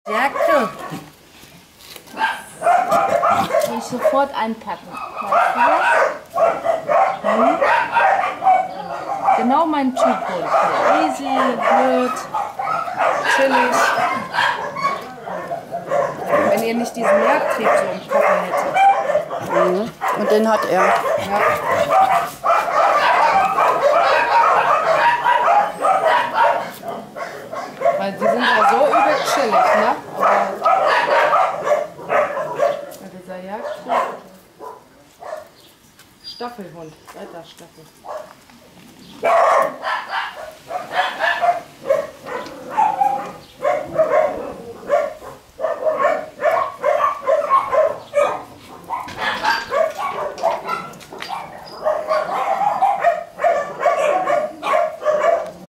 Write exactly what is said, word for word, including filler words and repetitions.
Jacke. Will ich sofort einpacken. Weißt du das? Hm? Genau mein Typ Hund. Easy, blöd, chillig. Wenn ihr nicht diesen Jagdtrieb so im Kopf hättet. Mhm. Und den hat er. Ja. Weil die sind ja so übel chillig, ne? Aber dieser Jagdtrieb. Staffelhund, alter Staffel.